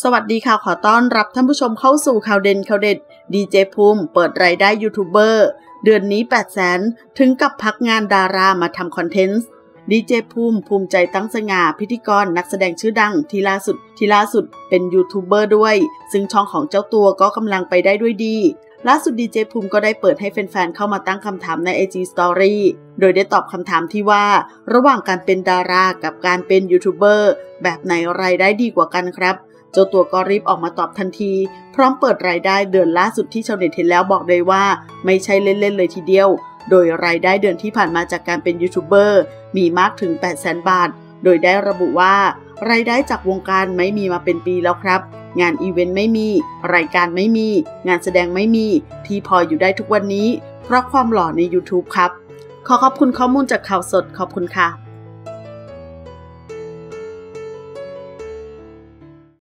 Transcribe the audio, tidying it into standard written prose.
สวัสดีค่ะขอต้อนรับท่านผู้ชมเข้าสู่ข่าวเด่นข่าวเด็ดดีเจภูมิเปิดรายได้ยูทูบเบอร์เดือนนี้ 800,000 ถึงกับพักงานดารามาทำคอนเทนต์ดีเจภูมิใจตั้งสง่าพิธีกรนักแสดงชื่อดังที่ล่าสุดเป็นยูทูบเบอร์ด้วยซึ่งช่องของเจ้าตัวก็กำลังไปได้ด้วยดีล่าสุดดีเจภูมิก็ได้เปิดให้แฟนๆเข้ามาตั้งคำถามใน IG Story โดยได้ตอบคำถามที่ว่าระหว่างการเป็นดารากับการเป็นยูทูบเบอร์แบบไหนรายได้ดีกว่ากันครับเจ้าตัวก็รีบออกมาตอบทันทีพร้อมเปิดรายได้เดือนล่าสุดที่ชาวเน็ตเห็นแล้วบอกเลยว่าไม่ใช่เล่นๆเลยทีเดียวโดยรายได้เดือนที่ผ่านมาจากการเป็นยูทูบเบอร์มีมากถึง 800,000 บาทโดยได้ระบุว่ารายได้จากวงการไม่มีมาเป็นปีแล้วครับงานอีเวนต์ไม่มีรายการไม่มีงานแสดงไม่มีที่พออยู่ได้ทุกวันนี้เพราะความหล่อใน YouTube ครับขอบคุณข้อมูลจากข่าวสดขอบคุณค่ะ